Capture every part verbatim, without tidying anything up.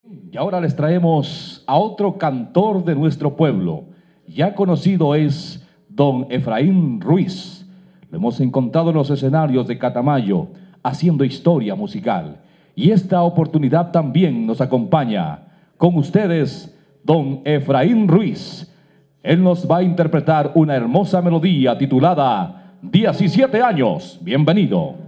Y ahora les traemos a otro cantor de nuestro pueblo. Ya conocido es don Efraín Ruiz. Lo hemos encontrado en los escenarios de Catamayo, haciendo historia musical. Y esta oportunidad también nos acompaña. Con ustedes, don Efraín Ruiz. Él nos va a interpretar una hermosa melodía titulada diecisiete años. Bienvenido.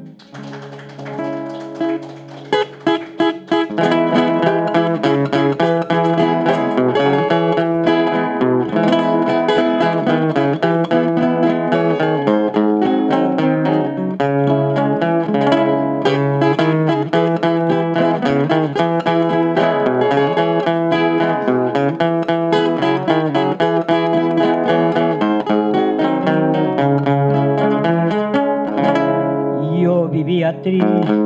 Yo vivía triste,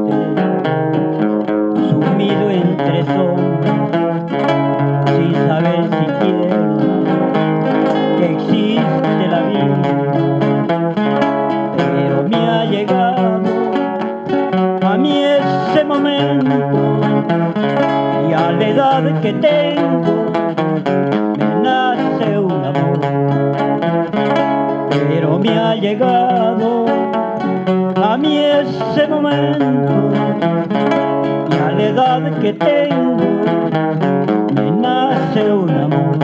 sumido entre sombras, sin saber siquiera que existe la vida. Pero me ha llegado a mí ese momento, y a la edad que tengo me nace un amor. Pero me ha llegado a mí ese momento, y a la edad que tengo me nace un amor.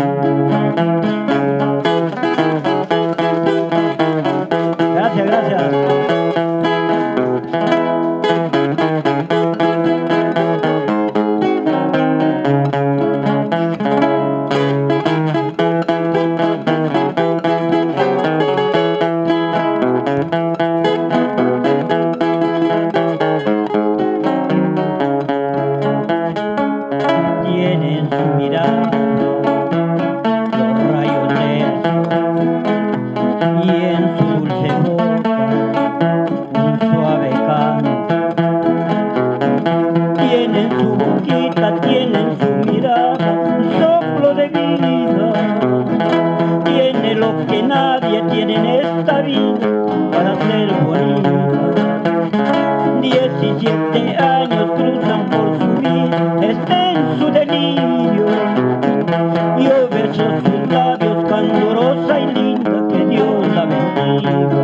Gracias, gracias. Tiene en su mirada los rayos del sol, y en su dulce boca un suave canto. Tiene en su boquita, tiene en su mirada un soplo de vida. Tiene lo que nadie tiene en esta vida para ser bonita. Diecisiete años cruzan por su vida, está en su delirio. Yo beso sus labios, candorosa y linda, que Dios la bendiga.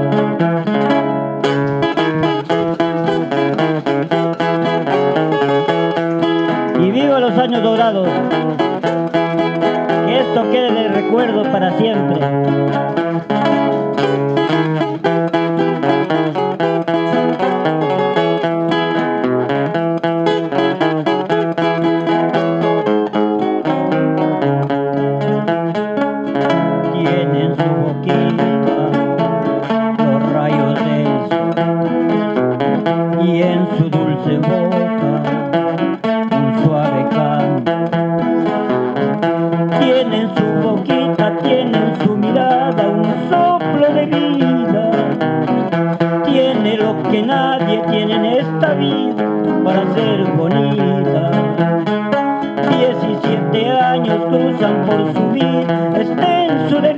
Y viva los años dorados, que esto quede de recuerdo para siempre. Tiene en su boquita los rayos del sol, y en su dulce boca un suave canto. Tiene en su boquita, tiene en su mirada un soplo de vida. Tiene lo que nadie tiene en esta vida para ser bonita. Diecisiete años cruzan por su vida, está en su